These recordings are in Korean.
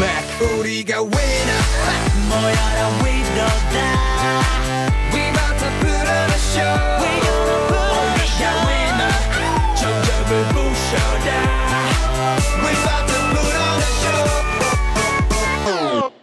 back. 우리가 winner. 모여라 위너다. We about to put on a show. We gonna put on a show. winner. 정적을 부셔라. We about to put on a show.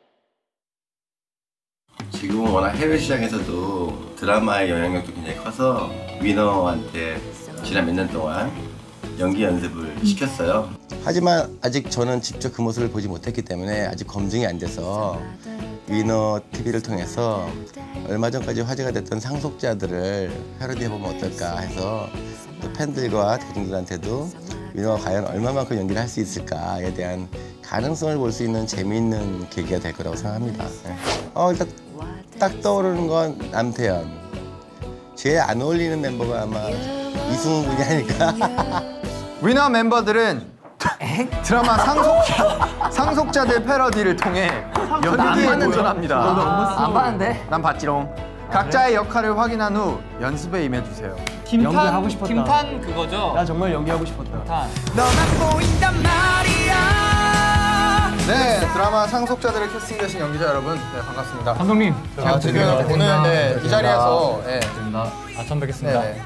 지금 워낙 해외 시장에서도 드라마의 영향력도 굉장히 커서 위너한테 지난 몇 년 동안 연기 연습을 시켰어요. 하지만 아직 저는 직접 그 모습을 보지 못했기 때문에 아직 검증이 안 돼서 위너 TV를 통해서 얼마 전까지 화제가 됐던 상속자들을 패러디해보면 어떨까 해서 또 팬들과 대중들한테도 위너가 과연 얼마만큼 연기를 할 수 있을까에 대한 가능성을 볼 수 있는 재미있는 계기가 될 거라고 생각합니다. 일단 딱 떠오르는 건 남태현. 제일 안 어울리는 멤버가 아마 이승우 군이 아닐까. 위너 멤버들은 드라마 상속자들 패러디를 통해 연기에 도전합니다. 안 봤는데? 난 봤지롱. 각자의 역할을 확인한 후 연습에 임해주세요. 연기하고 싶었다. 김탄 그거죠? 나 정말 연기하고 싶었다. 김탄. 너만 보인단 말이야. 네, 드라마 상속자들을 캐스팅되신 연기자 여러분, 네, 반갑습니다. 감독님. 지금 오늘 네, 이 자리에서 네. 처음 뵙겠습니다. 네.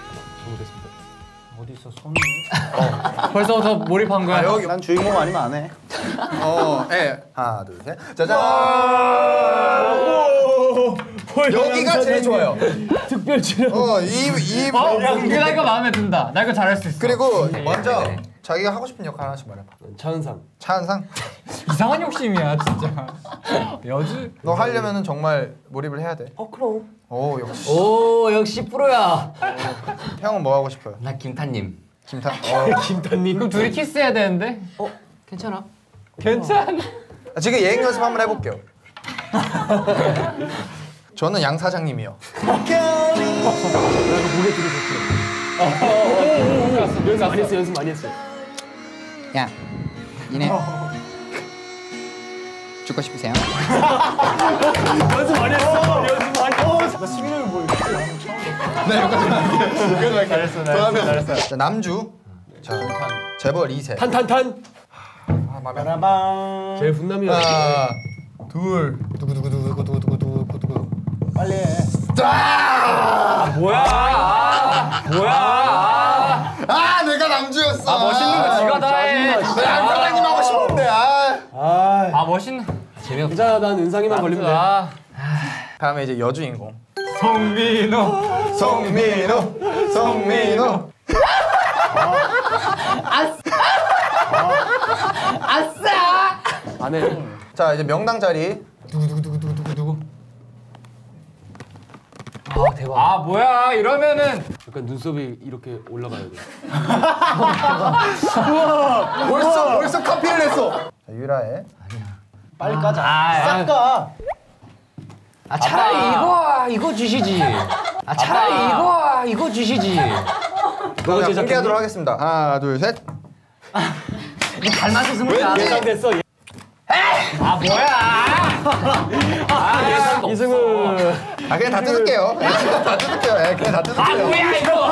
어디서 손을? 벌써부터 몰입한 거야? 여기 난 주인공 아니면 안 해. 네. 하나, 둘, 셋. 짜잔! 여기가 제일 좋아요. 특별 출연. 나 이거 마음에 든다. 나 이거 잘할 수 있어. 그리고 먼저 자기가 하고 싶은 역할 하나씩 말해봐. 차은상. 차은상? 이상한 욕심이야 진짜. 여주? 너 하려면은 정말 몰입을 해야 돼. 그럼. 오, 역시. 오, 역시 프로야. 형은 뭐 하고 싶어요? 나 김탄님. 김탄. 김탄님. 그럼 둘이 키스해야 되는데? 괜찮아. 괜찮아. 지금 예행 연습 한번 해볼게요. 저는 양 사장님이요. 연습 많이 했어. 야, 니네 죽고 싶으세요? 연습 많이 했어. 나 11월 뭐 네, 여기까지 잘했어. 잘했어. 자, 남주. 자, 재벌 2세. 탄탄탄. 마마방. 제일 훈남이야. 하나, 둘, 두구두구두구두구두구두구두구. 빨리 해. 뭐야? 내가 남주였어. 멋있는 거 지가 다 해. 양 사장님 하고 싶은데. 멋있는. 재미없다. 난 은상이만 걸리면 돼. 다음에 이제 여주인공. 성민호. 성민호. 아싸! 안 해. 자, 이제 명당 자리. 두구두구두구두구두구. 대박. 뭐야 이러면은. 약간 눈썹이 이렇게 올라가야 돼. 벌써 카피를 했어. 자, 유라의. 빨리 까자. 싹 까. 차라리 이거 주시지. 차라리 이거 주시지. 그럼 공개하도록 하겠습니다. 하나, 둘, 셋. 닮아서 승부야. 예상됐어. 뭐야? 이승우. 그냥 다 뜯을게요. 그냥 다 뜯을게요. 뭐야 이거?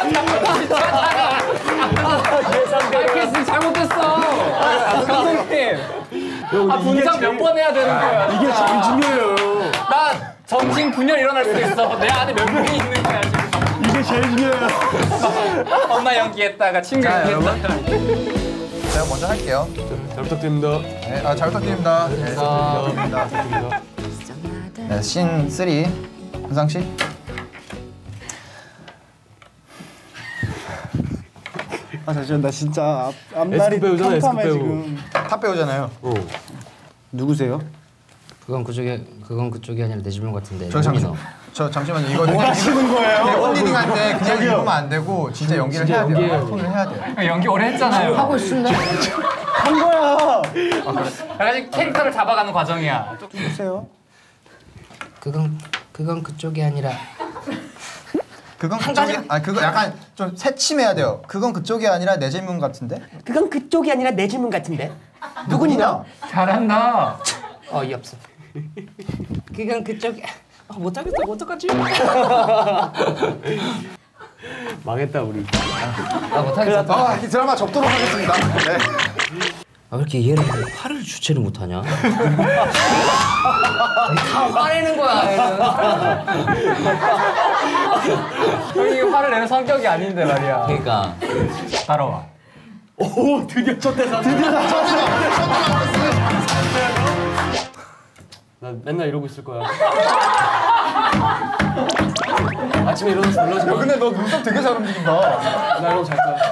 예상대로. 잘못됐어. 감독님. 분장 몇 번 해야 되는 거야? 이게 제일 중요해요. 나 정신 분열 일어날 수도 있어. 내 안에 몇 명이 있는 거야 지금. 이게 제일 중요해요. 엄마 연기했다가 친구 자, 연기했다가. 제가 먼저 할게요. 잘 부탁드립니다. 네, 잘 부탁드립니다. 네, 부탁드립니다. 네, 씬 3. 은상 씨. 잠시만 나 진짜 앞날이 배우잖아, 캄캄해 배우. 지금. 탑 배우잖아요. 누구세요? 그건 그쪽이 아니라 내 질문 같은데. 저 잠시만요. 이거 뭐 하시는 거예요? 펀디딩할 때 그냥 이러면 안 되고 진짜 연기를 해야 돼요. 톤을 해야 돼요. 연기 오래 했잖아요. 하고 있습니다. 한 거야. 아직 캐릭터를 잡아가는 과정이야. 누구세요? 그건 그쪽이 아니라. 그건 그쪽이 그거 약간 좀 새침해야 돼요. 그건 그쪽이 아니라 내 질문 같은데? 그건 그쪽이 아니라 내 질문 같은데. 누구냐? 잘한다. 어이 없어. 그건 그쪽이. 못 하겠어. 어떡하지? 망했다 우리. 못하겠어. 이 드라마 접도록 하겠습니다. 네. 왜 이렇게 얘를 화를 주체를 못하냐? 다 화내는 거야 얘는. 형이 화를 내는 성격이 아닌데 말이야. 그러니까 따라와. 오 드디어 첫 대사. 나 맨날 이러고 있을 거야. 아침에 일어나서 놀라지 마. 근데 너 눈썹 되게 잘 움직인다. 나 이러고 잘 거야.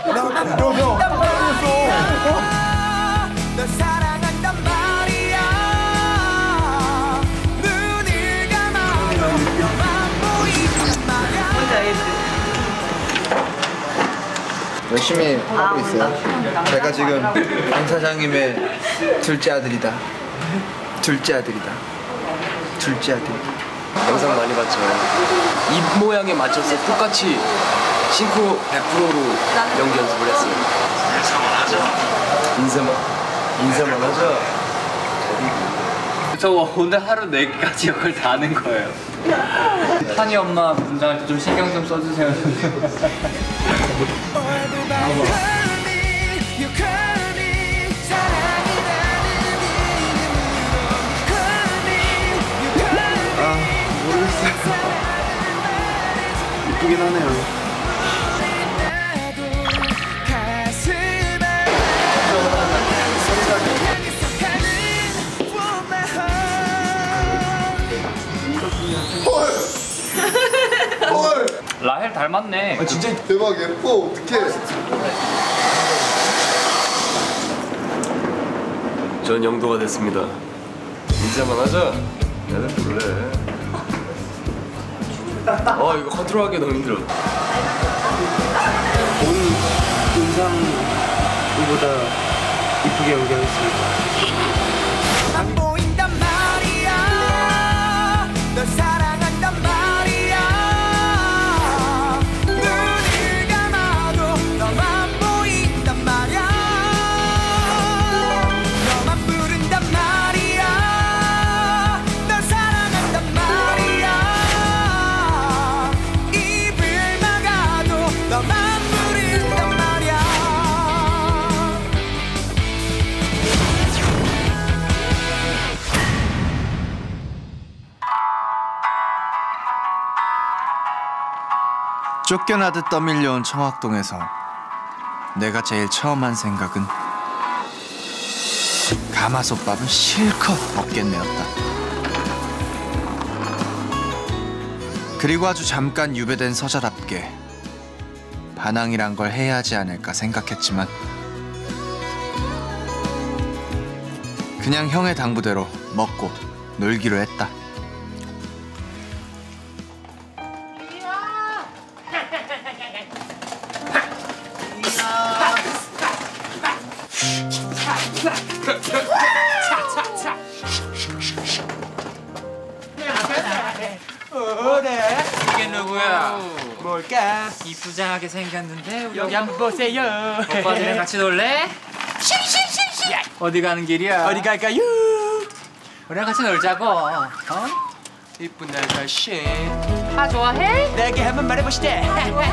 널 사랑한단 말이야. 눈을 감아도 너만 보이는 말이야. 열심히 하고 있어요. 제가 지금 강 사장님의 둘째 아들이다. 둘째 아들이다. 둘째 아들이다. 영상 많이 봤죠. 입 모양에 맞춰서 똑같이 싱크로 100%로 연기 연습을 했어요. 인사만 하죠. 저 오늘 하루 4개까지 역할 다 하는 거예요. 한이 엄마 분장할 때 좀 신경 좀 써주세요. 이쁘긴 하네요. 라헬 닮았네. 아 진짜 대박 예뻐. 어떡해. 전 영도가 됐습니다. 인사만 하자. 애들 볼래. 이거 컨트롤하기 너무 힘들어. 오늘 의상보다 이쁘게 연기하겠습니다. 안 보인단 말이야. 널 사랑한단 말이야. 눈을 감아도 너만 보인단 말이야. 너만 부른단 말이야. 널 사랑한단 말이야. 입을 막아도 너만 부른단 말이야. 쫓겨나듯 떠밀려온 청학동에서 내가 제일 처음 한 생각은 가마솥밥은 실컷 먹겠네였다. 그리고 아주 잠깐 유배된 서자답게 반항이란 걸 해야 하지 않을까 생각했지만 그냥 형의 당부대로 먹고 놀기로 했다. 이게 누구야? 뭘까? 이쁘장하게 생겼는데 여기 한번 보세요. 오빠들이랑 같이 놀래? 어디 가는 길이야? 어디 갈까요? 우리랑 같이 놀자고. 이쁜 날씨. 다 좋아해? 내게 한번 말해보시대.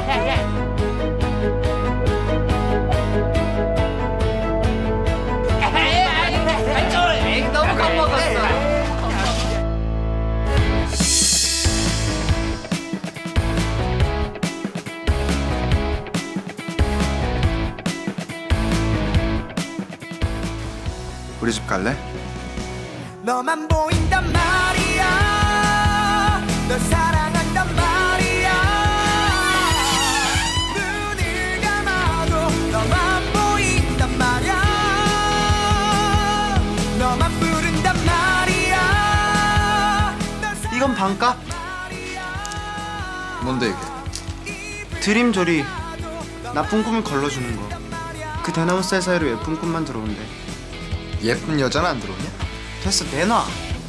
너무 겁먹었어. 우리 집 갈래? 너만 보인단 말이야. 널 사랑한단 말이야. 눈을 감아도 너만 보인단 말이야. 너만 부른단 말이야. 이건 반값. 뭔데 이게? 드림조리. 나쁜 꿈을 걸러주는 거. 그 대나무 쌀 사이로 예쁜 꿈만 들어온대. 예쁜 여자는 안 들어오냐? 됐어, 내놔.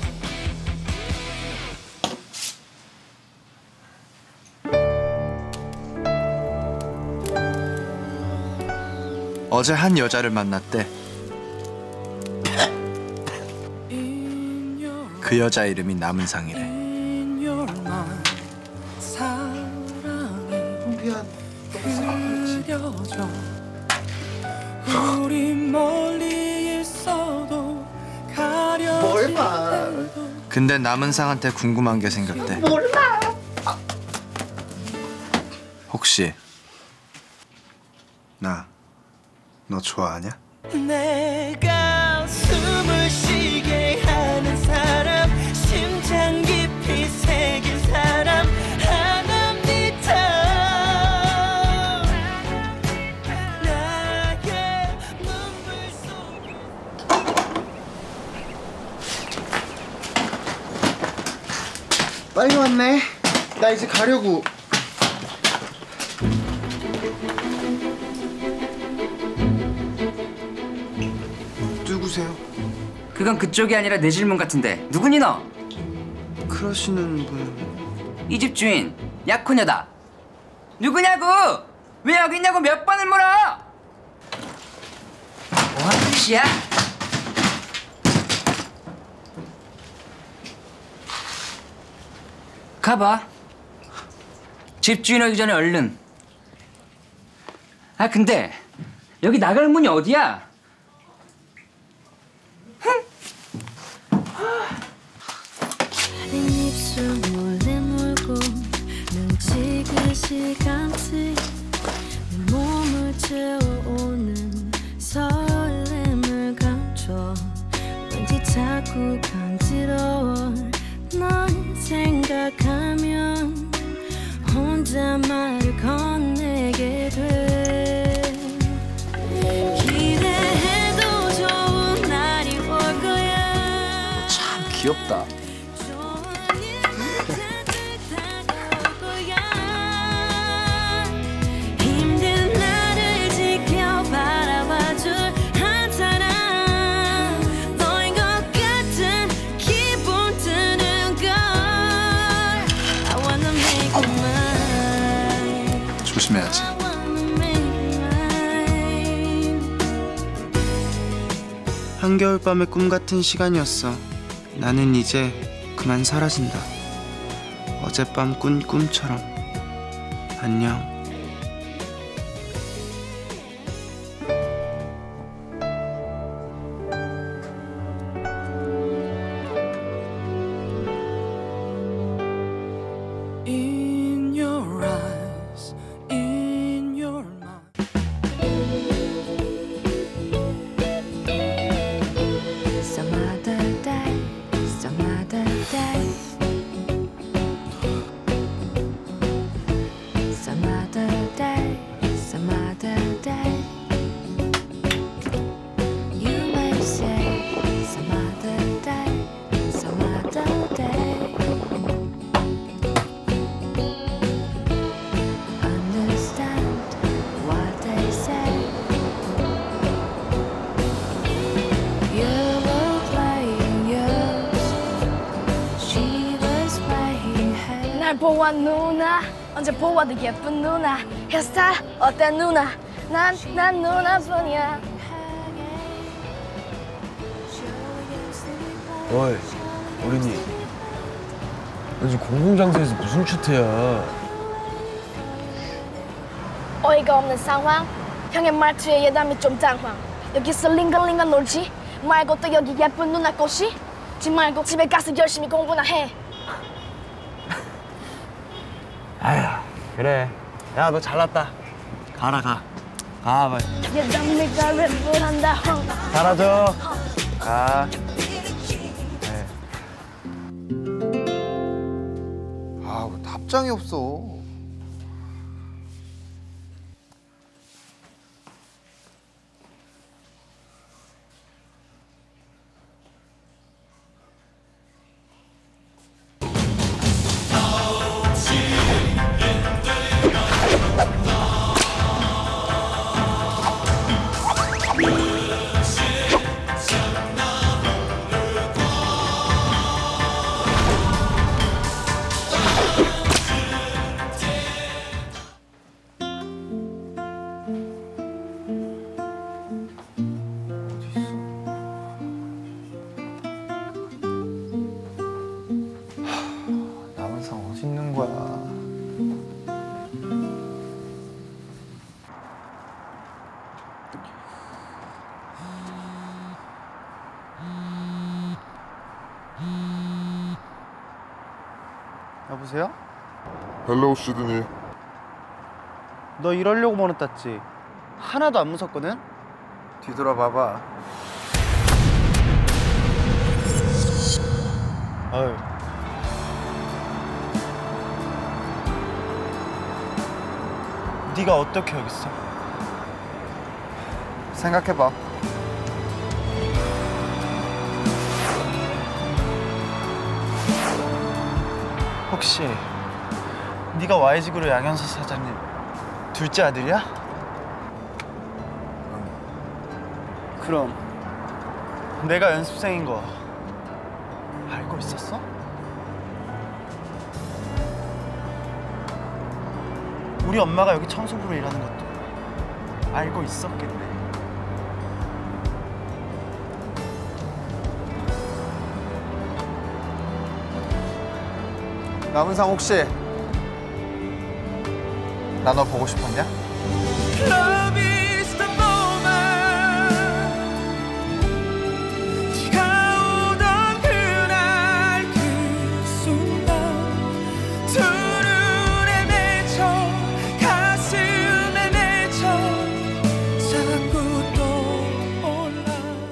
어제 한 여자를 만났대. 그 여자 이름이 남은상이래. 우리 멀리 있어 마. 근데 남은상한테 궁금한 게 생겼대. 몰라. 혹시 나 너 좋아하냐? 내가 숨을 쉬게 하는 사람, 심장 깊이 새긴 사람 하나입니다. 나의 눈물 속에 빨리 왔네. 나 이제 가려고. 누구세요? 그건 그쪽이 아니라 내 질문 같은데 누구니 너? 그러시는 분. 이 집 주인 약혼녀다. 누구냐고? 왜 여기 있냐고 몇 번을 물어? 뭐하는 짓이야? 가봐. 집주인 오기 전에 얼른. 아 근데 여기 나갈 문이 어디야? 입술을 물고 눈 지그시간지 내 몸을 채워오는 설렘을 감춰 왠지 자꾸 간지러워 널 생각하면 혼자 말을 건네게 돼 기대해도 좋은 날이 올 거야 너 참 귀엽다. 힘든 나를 지켜 바라봐줄 한 사람 너인 것 같은 기분 드는 걸 I wanna make you mine 조심해야지. I wanna make you mine 한겨울밤의 꿈 같은 시간이었어. 나는 이제 그만 사라진다. 어젯밤 꾼 꿈처럼. 안녕. In your eyes, in your mind. Some other day, some other day. Some other day, some other day. You may say some other day, some other day. Understand what they say. You were playing yours, she was playing hers. 날 보아 누나 언제 보아도 예쁜 누나 헤어스타일 어때 누나 난 누나뿐이야 어이, 어린이. 너 지금 공공장소에서 무슨 추태야? 어이가 없는 상황 형의 말투에 예담이 좀 당황 여기서 링글링글 놀지 말고 또 여기 예쁜 누나 꽃이 지 말고 집에 가서 열심히 공부나 해 아휴, 그래. 야, 너 잘났다. 가라, 가. 가, 빨리. 예담이가 랩을 한다 사라져. 가. 아, 답장이 없어. 남은상 어디 있는 거야? 여보세요? 헬로우 시드니. 너 이러려고 번호 땄지? 하나도 안 무섭거든? 뒤돌아봐봐. 아유. 네가 어떻게 여기 있어? 생각해봐. 혹시 네가 Y지그룹 양현서 사장님 둘째 아들이야? 그럼 내가 연습생인 거 알고 있었어? 우리 엄마가 여기 청소부로 일하는 것도 알고 있었겠네. 남은상 혹시 나 너 보고 싶었냐? Love is the moment. 네가 오던 그날 그 순간 두 눈에 맺혀 가슴에 맺혀 자꾸 떠올라.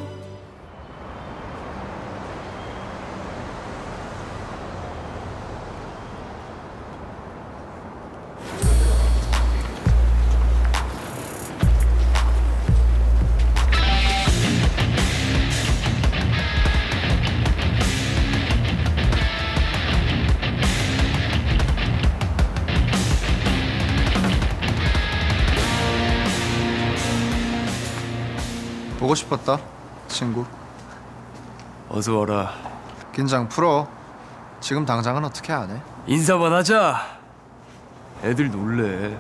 보고 싶었다, 친구. 어서 와라. 긴장 풀어. 지금 당장은 어떻게 안 해? 인사만 하자. 애들 놀래.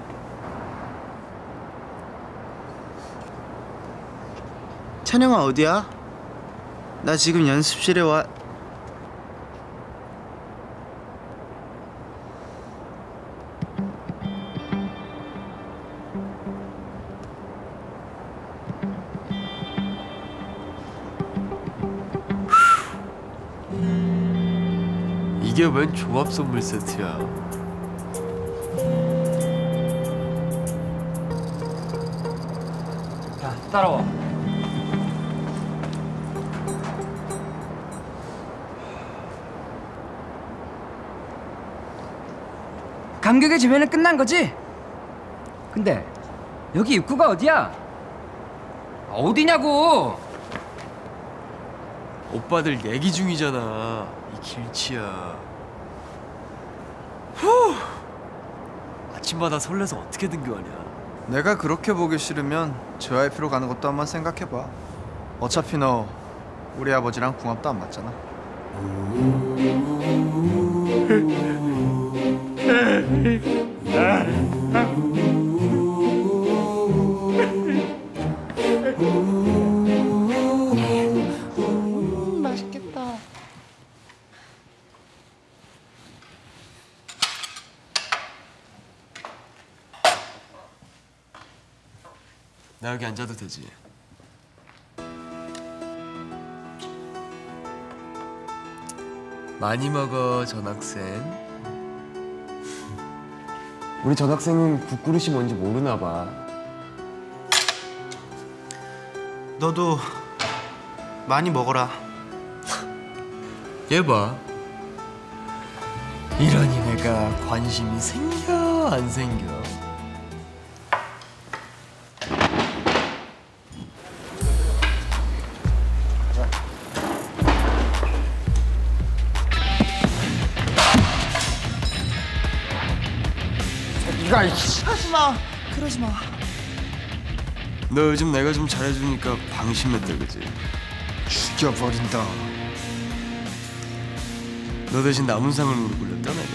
찬영아 어디야? 나 지금 연습실에 와. 이게 웬 종합 선물 세트야? 야, 따라와. 감격의 지면은 끝난 거지? 근데 여기 입구가 어디야? 어디냐고? 오빠들 얘기 중이잖아. 이 길치야. 후. 아침마다 설레서 어떻게 등교하냐? 내가 그렇게 보기 싫으면 JYP로 가는 것도 한번 생각해봐. 어차피 너 우리 아버지랑 궁합도 안 맞잖아. 맛있겠다. 나 여기 앉아도 되지? 많이 먹어, 전학생. 우리 전학생은 국그릇이 뭔지 모르나 봐. 너도 많이 먹어라. 얘 봐. 이러니 내가 관심이 생겨 안 생겨? 이가 하지마. 그러지 마. 너 요즘 내가 좀 잘해주니까 방심했다 그지? 죽여버린다. 너 대신 남은상을 무릎 꿇렸다 내가.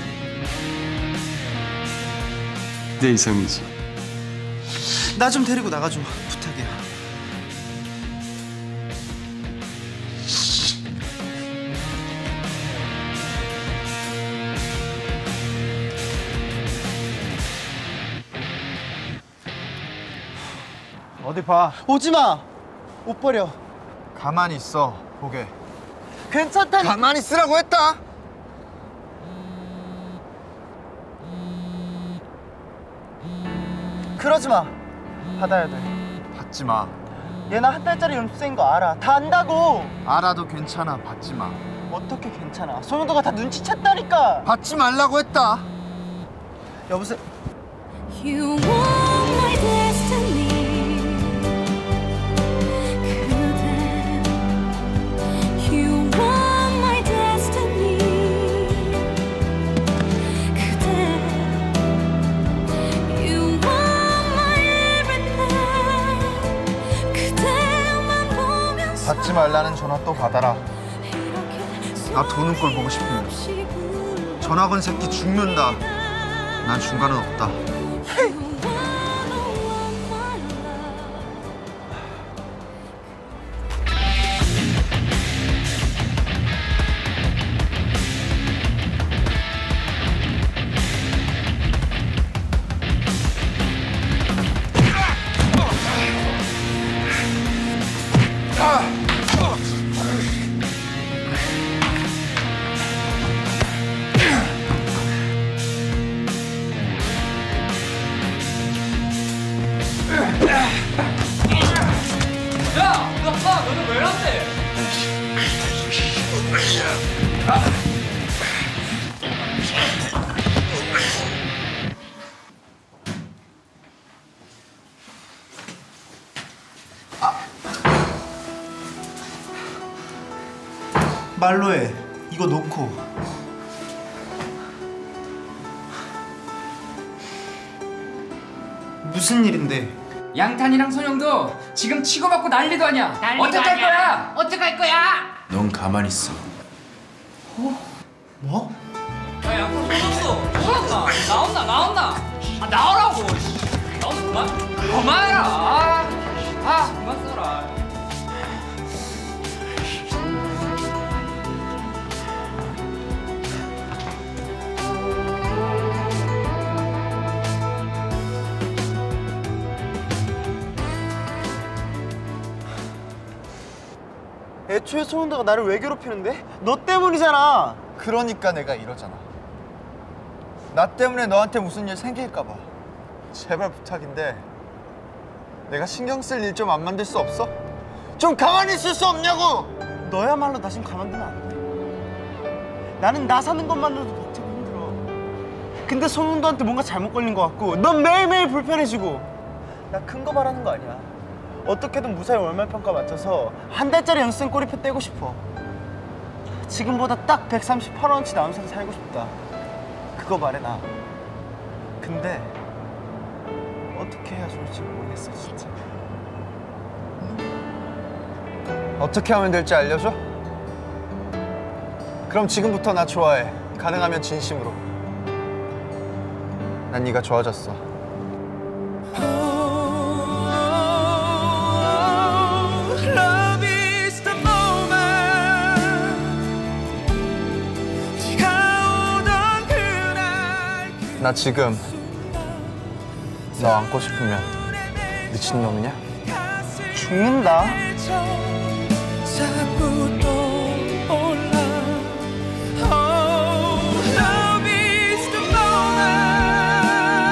내 이성이지. 나 좀 데리고 나가줘. 부탁이야. 어디 봐. 오지마. 옷 버려. 가만히 있어. 보게. 괜찮다. 가만히 있으라고 했다. 그러지 마. 받아야 돼. 받지 마. 얘 나 한 달짜리 연습생인 거 알아. 다 안다고. 알아도 괜찮아. 받지 마. 어떻게 괜찮아? 소영도가 다 눈치챘다니까. 받지 말라고 했다. 여보세요. You want my destiny. 그대 You want my destiny. 그대 You want my everything. 그대만 보면서 받지 말라는 전화 또 받아라. 나 도는 꼴 보고 싶으면 전화 건 새끼 죽는다. 난 중간은 없다. 너는 왜 이런데? 말로 해. 이거 놓고. 무슨 일인데? 양탄이랑 선영도 지금 치고받고 난리도 아니야. 어떡할 거야? 어떡할 거야? 넌 가만히 있어. 뭐? 야, 양탄 선영도 나온나? 아, 나오라고. 나오는 그만해라. 그만 써라. 애초에 소은다가 나를 왜 괴롭히는데? 너 때문이잖아. 그러니까 내가 이러잖아. 나 때문에 너한테 무슨 일 생길까 봐. 제발 부탁인데 내가 신경 쓸 일 좀 안 만들 수 없어? 좀 가만히 있을 수 없냐고! 너야말로 나 지금 가만두면 안 돼. 나는 나 사는 것만으로도 벅차고 힘들어. 근데 소문도한테 뭔가 잘못 걸린 것 같고 넌 매일매일 불편해지고. 나 큰 거 바라는 거 아니야. 어떻게든 무사히 월말평가 맞춰서 한 달짜리 연습생 꼬리표 떼고 싶어. 지금보다 딱 138원어치 나오면서 살고 싶다. 그거 말해 나. 근데 어떻게 해야 좋을지 모르겠어 진짜. 어떻게 하면 될지 알려줘? 그럼 지금부터 나 좋아해. 가능하면 진심으로. 난 네가 좋아졌어. 나 지금 너 안고 싶으면 미친놈이냐? 죽는다. 자꾸 떠올라. Love is the moment.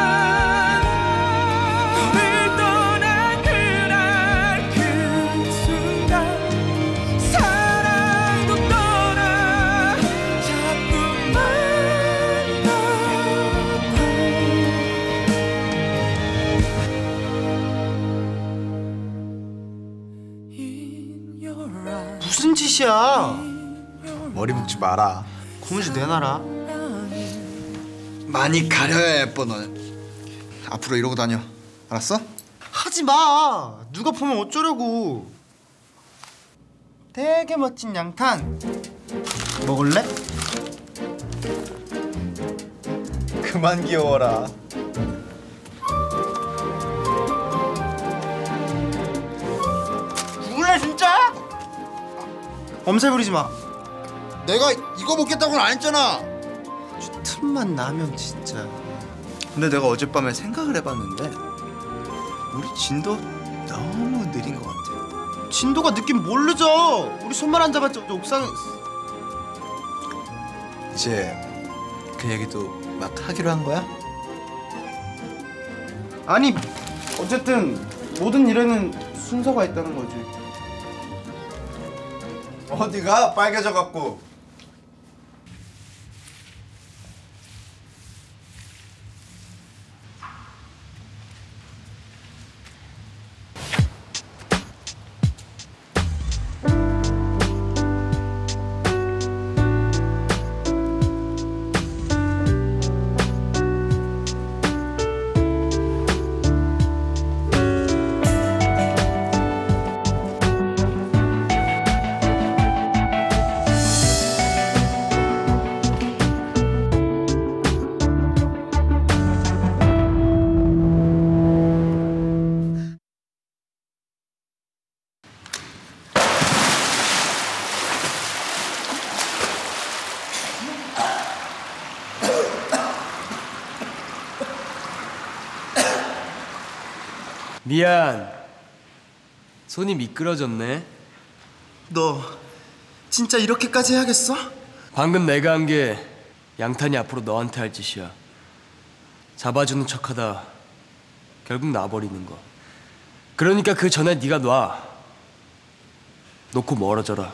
너를 떠난 그날 그 순간 사랑도 떠나. 자꾸만 무슨 짓이야? 머리 묶지 마라. 고무줄 내놔라. 많이 가려야 예뻐 너는. 앞으로 이러고 다녀. 알았어? 하지 마. 누가 보면 어쩌려고. 되게 멋진 양탄. 먹을래? 그만 귀여워라. 누구래 진짜? 엄살 부리지 마. 내가 이거 먹겠다고는 안 했잖아. 틈만 나면 진짜. 근데 내가 어젯밤에 생각을 해봤는데 우리 진도 너무 느린 것 같아. 진도가 느낌 모르죠. 우리 손만 안 잡았죠. 옥상에. 이제 그 얘기도 막 하기로 한 거야? 아니 어쨌든 모든 일에는 순서가 있다는 거지. 어디가 빨개져갖고. 미안. 손이 미끄러졌네. 너 진짜 이렇게까지 해야겠어? 방금 내가 한 게 양탄이 앞으로 너한테 할 짓이야. 잡아주는 척하다 결국 놔버리는 거. 그러니까 그 전에 네가 놔. 놓고 멀어져라.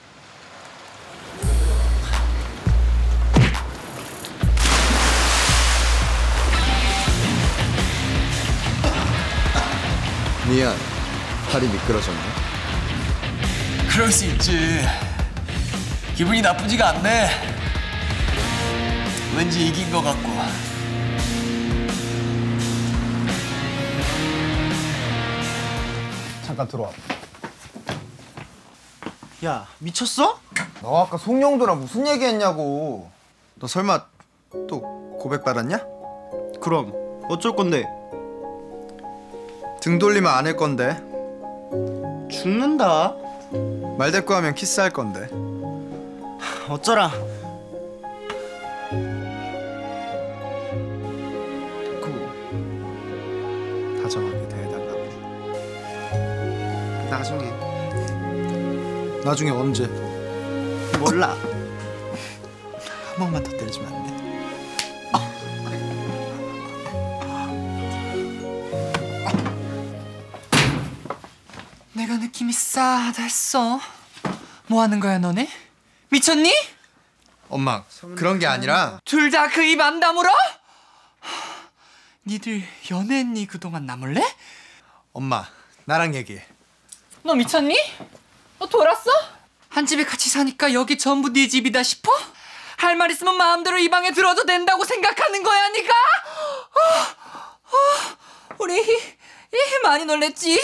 미안. 팔이 미끄러졌네. 그럴 수 있지. 기분이 나쁘지가 않네. 왠지 이긴 것 같고. 잠깐 들어와. 야 미쳤어? 너 아까 송영도랑 무슨 얘기했냐고. 너 설마 또 고백 받았냐? 그럼 어쩔 건데? 등 돌리면 안 할 건데. 죽는다. 말대꾸하면 키스할 건데. 어쩌라. 다정하게 대해달라고. 나중에. 나중에 언제? 몰라. 한 번만 더 때려주면 안 돼? 내가 느낌이 싸하다 했어. 뭐 하는 거야 너네? 미쳤니? 엄마 그런 게 아니라. 둘 다 그 입 안 다물어? 니들 연애했니 그동안 나몰래? 엄마 나랑 얘기해. 너 미쳤니? 너 돌았어? 한 집에 같이 사니까 여기 전부 네 집이다 싶어? 할 말 있으면 마음대로 이 방에 들어도 된다고 생각하는 거야 니가? 우리 많이 놀랬지?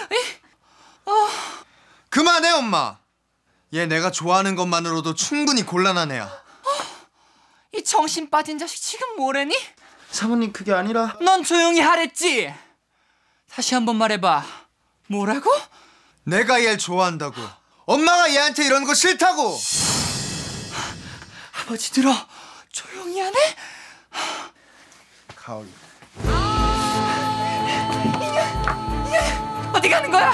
그만해 엄마. 얘 내가 좋아하는 것만으로도 충분히 곤란한 애야. 이 정신 빠진 자식 지금 뭐래니? 사모님 그게 아니라. 넌 조용히 하랬지? 다시 한번 말해봐. 뭐라고? 내가 얘를 좋아한다고. 엄마가 얘한테 이러는 거 싫다고. 아버지 들어. 조용히 하네? 가을. 어디 가는 거야?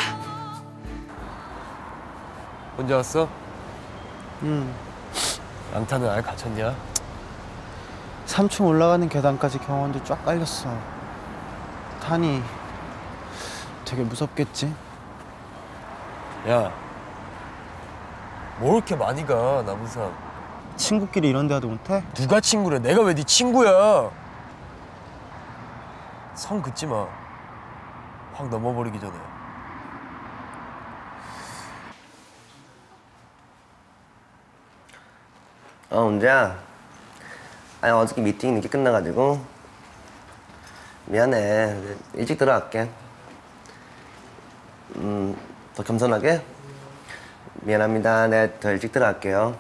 언제 왔어? 응. 양탄은 아예 갇혔냐? 3층 올라가는 계단까지 경호원들 쫙 깔렸어. 탄이 되게 무섭겠지? 야, 뭐 이렇게 많이 가, 남은상. 친구끼리 이런 데 와도 못해? 누가 친구래? 내가 왜 네 친구야? 성 긋지 마. 확 넘어버리기 전에. 은재야. 아니 어저께 미팅 늦게 끝나가지고 미안해. 일찍 들어갈게. 더 겸손하게? 미안합니다. 내가 더 일찍 들어갈게요.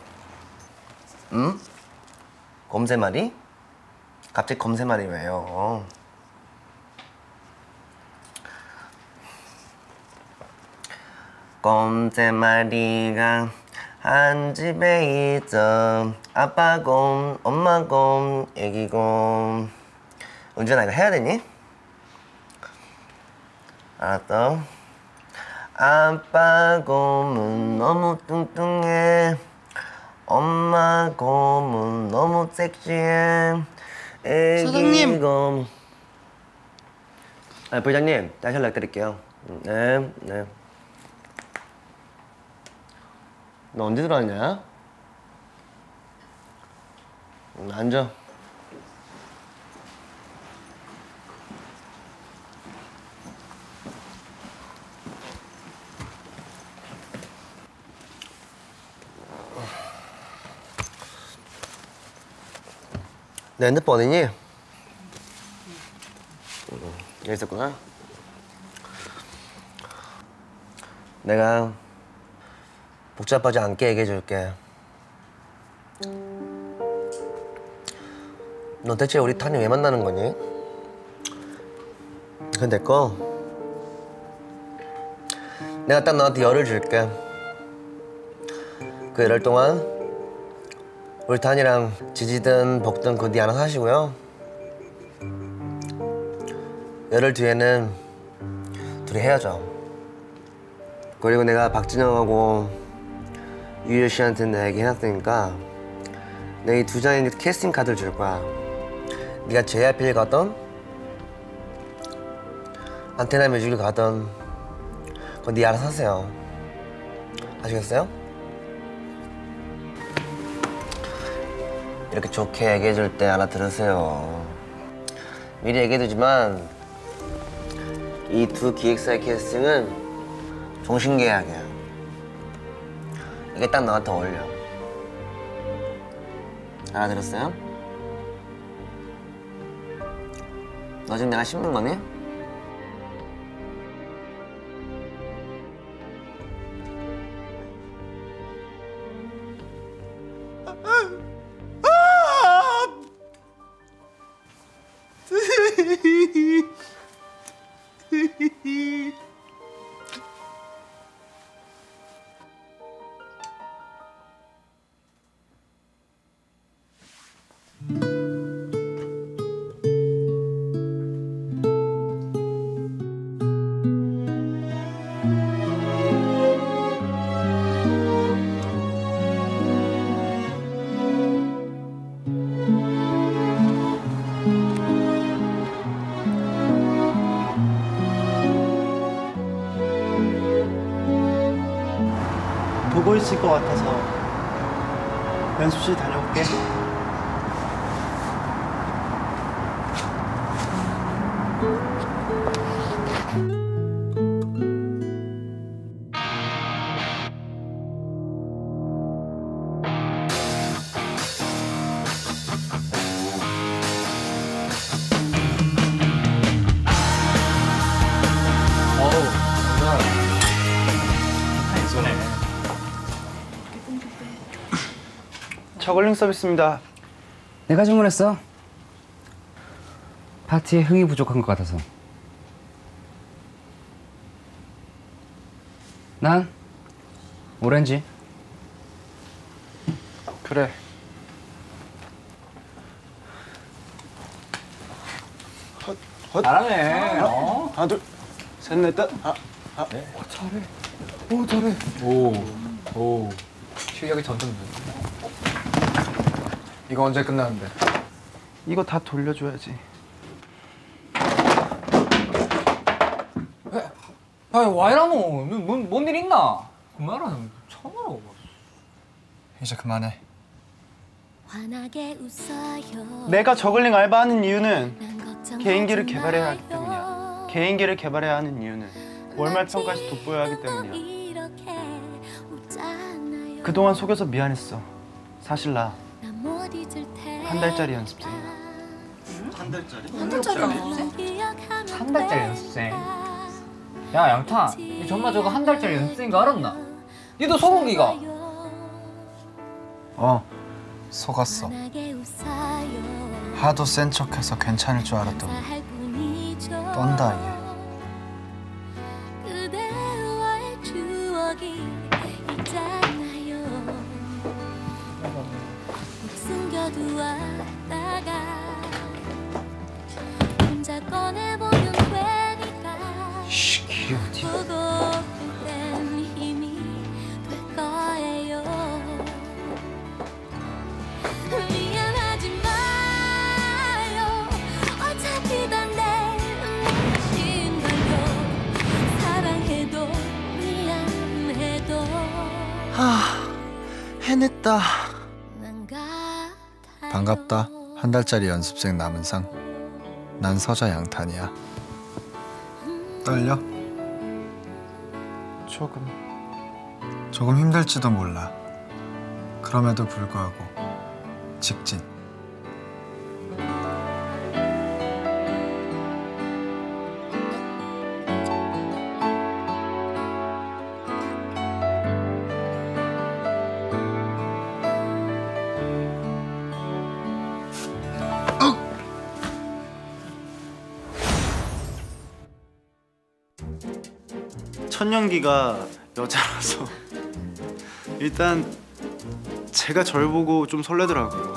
검새말이? 갑자기 검새말이 왜요? 검새말이가 한 집에 있어. 아빠 곰, 엄마 곰, 애기 곰. 은주야, 이거 해야 되니? 알았어. 아빠 곰은 너무 뚱뚱해. 엄마 곰은 너무 섹시해. 애기 사장님. 곰. 부장님, 다시 연락드릴게요. 네, 네. 너 언제 들어왔냐? 앉아. 내 핸드폰 어디니? 여기 있었구나. 내가 복잡하지 않게 얘기해줄게. 너 대체 우리 탄이 왜 만나는 거니? 그건 됐고, 내가 딱 너한테 열을 줄게. 그 열흘 동안 우리 탄이랑 지지든 볶든 그거 네 알아서 하시고요. 열흘 뒤에는 둘이 헤어져. 그리고 내가 박진영하고 유효 씨한테 내 얘기 해놨으니까 내가 이 2장의 캐스팅 카드를 줄 거야. 네가 JYP를 가던 안테나 뮤직을 가던 그건 네 알아서 하세요. 아시겠어요? 이렇게 좋게 얘기해줄 때 알아들으세요. 미리 얘기해두지만 이 두 기획사의 캐스팅은 종신계약이야. 이게 딱 너한테 어울려. 알아들었어요? 너 지금 내가 씹는 거니? 보고 있을 것 같아서 연습실 다녀올게. 저글링 서비스입니다. 내가 주문했어. 파티에 흥이 부족한 것 같아서. 난 오렌지. 그래. 잘하네. 하나, 둘, 셋, 넷, 다. 잘해. 오, 잘해. 오. 실력이 점점 늘. 이거 언제 끝나는데? 이거 다 돌려줘야지. 야, 와 이러노? 뭔 일 있나? 그만하는 처음 알아봤어. 이제 그만해. 내가 저글링 알바하는 이유는 개인기를 개발해야 하기 때문이야. 개인기를 개발해야 하는 이유는 월말 평가에서 돋보여야 하기 때문이야. 그동안 속여서 미안했어. 사실 나 한 달짜리 연습생이야. 한 달짜리? 한 달짜리 연습생? 한 달짜리 연습생? 야 양타, 니 정말 저거 한 달짜리 연습생인 거 알았나? 니도 소고기가? 속았어. 하도 센 척해서 괜찮을 줄 알았더니 떤다 얘. 쉬, 귀여우지. 미안하지 마요. 어차피 넌 내 해냈다. 반갑다. 한 달짜리 연습생 남은 상. 난 서자 양탄이야. 떨려? 조금 힘들지도 몰라. 그럼에도 불구하고 직진. 첫 연기가 여자라서 일단 제가 절 보고 좀 설레더라고요.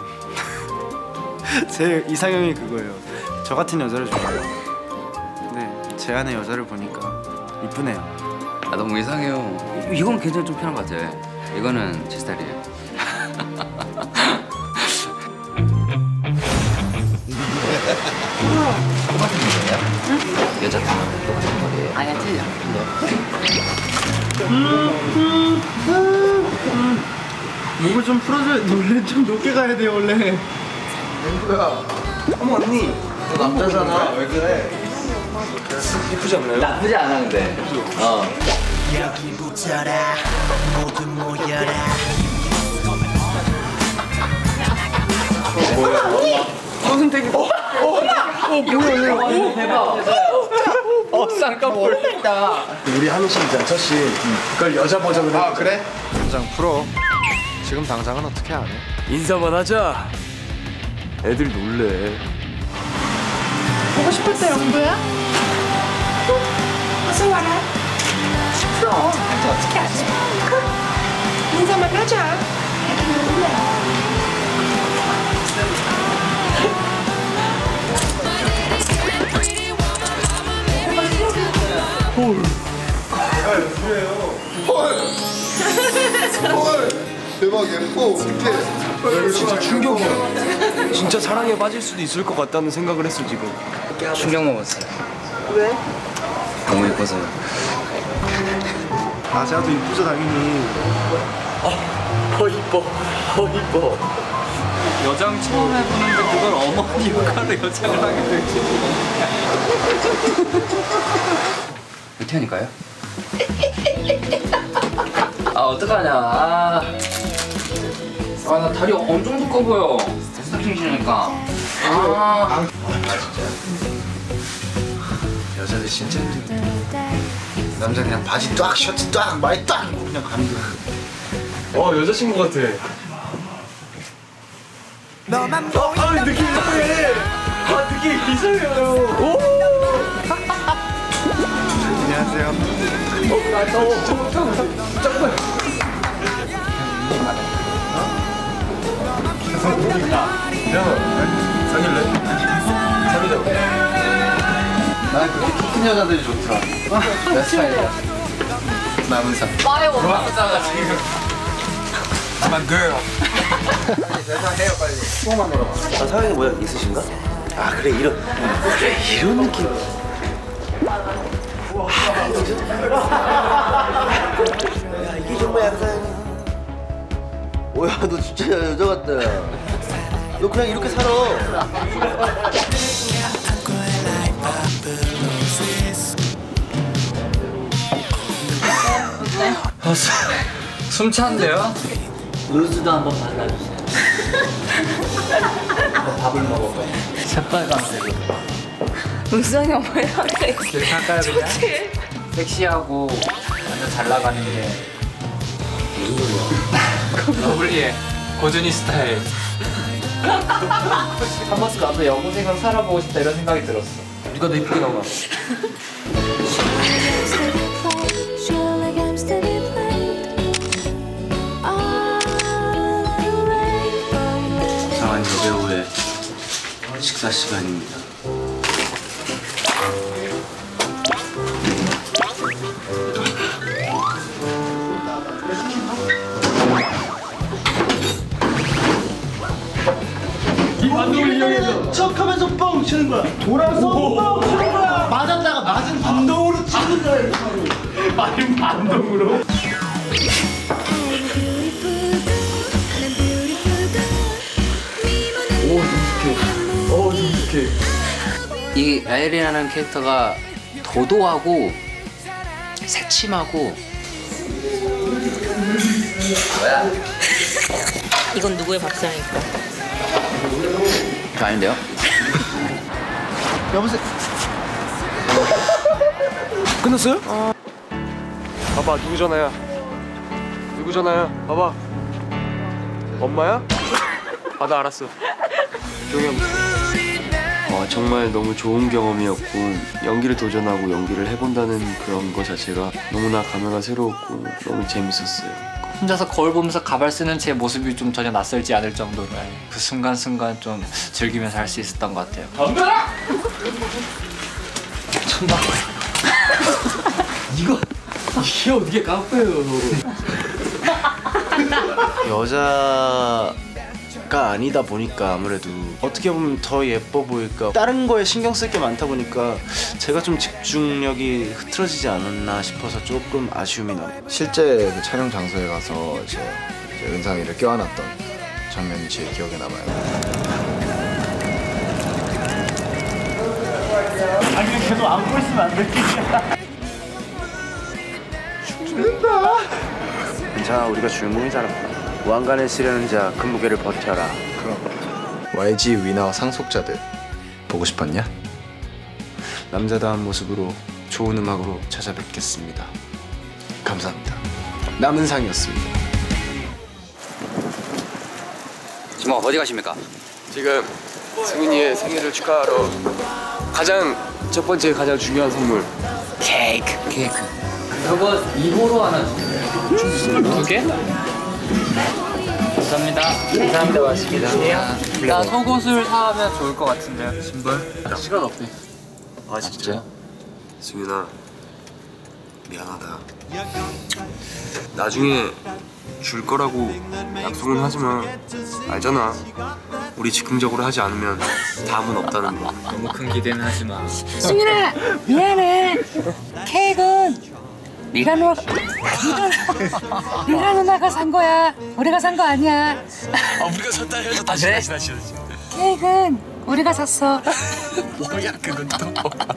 제 이상형이 그거예요. 저 같은 여자를 좋아해요. 근데 제 안에 여자를 보니까 이쁘네요. 아 너무 이상해요. 이건 굉장히 좀 편한 것 같아. 이거는 제 스타일이에요. 여자 다 똑같은 머리예요. 아니야 틀려. 목을 좀 풀어줘야 원래 좀 높게 가야 돼요 원래. 맹구야. 어머 언니. 너 남자잖아. 왜 그래? 이쁘지 않나요? 나쁘지 않아 근데. 여기 붙어라 모두 모여라. 뭐야? 선생님. 뭐야? 대박. 쌍꺼풀. 우리 한우 씨잖아 첫 씬. 그걸 여자 버전으로. 아 그래? 당장 풀어. 지금 당장은 어떻게 안 해? 인사만 하자. 애들 놀래. 보고 싶을 때 영도야? 어서 와라. 그럼 나도 어떻게 하지? 인사만 하자. 헐. 내가 연출해요. 헐. 대박 예뻐. 어떡해. 진짜 충격이야. 진짜 사랑에 빠질 수도 있을 것 같다는 생각을 했어 지금. 충격 먹었어요. 왜? 너무 예뻐서요. 아자도 이쁘죠 당연히. 이뻐. 이뻐. 여장 처음 해보는데 그걸 어머니 역할로 여장을 하게 될지. 태연이가요? 아 어떡하냐. 나 다리 엄청 두꺼워 보여. 스타킹 신으니까. 진짜. 여자들 진짜 힘들어. 남자 그냥 바지 딱 셔츠 딱 많이 딱 입고 그냥 가는 거야. 여자친구 같아. 너만 보이면 느낌 이상해. 느낌 이상해요. 안녕하세요. 나 잠깐만. 사귈래? 난 그렇게 키 큰 여자들이 좋더라. 내 스타일이야. 남은 상. 나의 남자가 지금. My girl. 대사해요 빨리. 수고만 물어봐. 사연이 뭐야 있으신가? 아 그래 이런 느낌. 야 이게 정말 약간. 뭐야 너 진짜 여자 같다. 너 그냥 이렇게 살아. 숨 차는데요? 루즈도 한번 발라주세요. 밥을 먹어봐요. 새빨간색으로. 무슨 영화야? 길 갈까요 그냥? 섹시하고 완전 잘 나가는 게 무슨 소리야? 러블리의 고준이 스타일. 한 번씩 나도 여고생으로 살아보고 싶다 이런 생각이 들었어. 누가 더 이쁘게 나와? 고상한 여배우의 식사 시간입니다. 이 반동을 이용해서 척하면서 뻥 치는 거야. 돌아서 뻥 치는 거야. 맞았다가 맞은 반동으로 치는 거야. 맞은 반동으로. 이 라엘이라는 캐릭터가 도도하고 새침하고 뭐야? 이건 누구의 밥상일까? 저 아닌데요? 여보세요? 끝났어요? 봐봐 누구 전화야? 누구 전화야? 봐봐. 엄마야? 아 나 알았어. 조용히 하고. 정말 너무 좋은 경험이었고 연기를 도전하고 연기를 해본다는 그런 거 자체가 너무나 감회가 새로웠고 너무 재밌었어요. 혼자서 거울 보면서 가발 쓰는 제 모습이 좀 전혀 낯설지 않을 정도로 그 순간순간 좀 즐기면서 할 수 있었던 것 같아요. 덤벼라! 천박. 이게 어떻게 깜빡해요. 여자가 아니다 보니까 아무래도 어떻게 보면 더 예뻐 보일까 다른 거에 신경 쓸 게 많다 보니까 제가 좀 집중력이 흐트러지지 않았나 싶어서 조금 아쉬움이 나요. 실제 그 촬영 장소에 가서 이제 은상이를 껴안았던 장면이 제 기억에 남아요. 아니 계속 안고 있으면 안 돼. 죽는다. 괜찮아 우리가 주인공이잖아. 왕관을 쓰려는 자 그 무게를 버텨라. 그럼 YG 위너와 상속자들 보고 싶었냐? 남자다운 모습으로 좋은 음악으로 찾아뵙겠습니다. 감사합니다. 남은상이었습니다. 지금 어디 가십니까? 지금 승윤이의 생일을 축하하러 가장 첫 번째 가장 중요한 선물 케이크. 이거 2호로 하나 주세요. 2개? 감사합니다. 감사합니다. 맛있습니다. 나 속옷을 사면 좋을 것 같은데요. 신발? 시간 없대. 아 진짜요? 승윤아 미안하다. 나중에 줄 거라고 약속은 하지만 알잖아. 우리 즉흥적으로 하지 않으면 다음은 없다는 거. 너무 큰 기대는 하지 마. 승윤아 미안해. 케이크는 네가 누나가 산 거야. 우리가 산 거 아니야. 우리가 샀다 해서 다시. 케이크는 우리가 샀어. 뭐야 그건 또.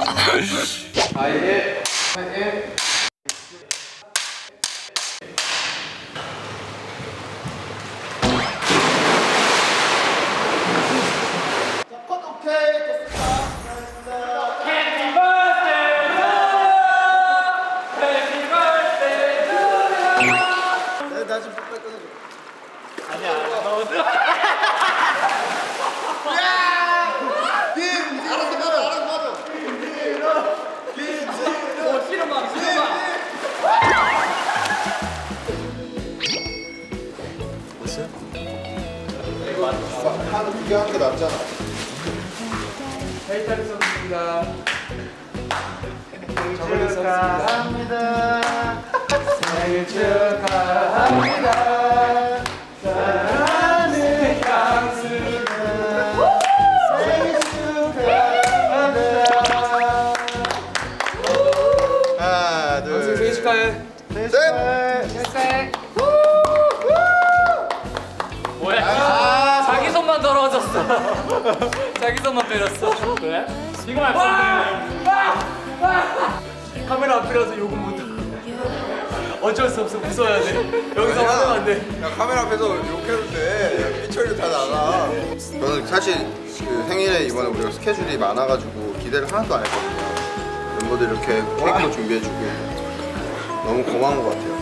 하나 두 개 하는 게 낫잖아. 데이터를 썼습니다. 생일 축하합니다. 생일 축하합니다. 사랑하는 강수가 생일 축하합니다. 하나, 둘, 생일 축하해. 셋. 뭐야? 자기 손만 더러워졌어. 자기 손만 빼렸어. 그래? 이거 할 건데. 카메라 앞이라서 욕은 못하고. 어쩔 수 없어. 웃어야 돼. 여기서 하면 안 돼. 야 카메라 앞에서 욕해도 돼. 피처리 다 나가. 저는 사실 그 생일에 이번에 우리가 스케줄이 많아가지고 기대를 하나도 안 했거든요. 멤버들 이렇게 케이크도 준비해주고 너무 고마운 것 같아요.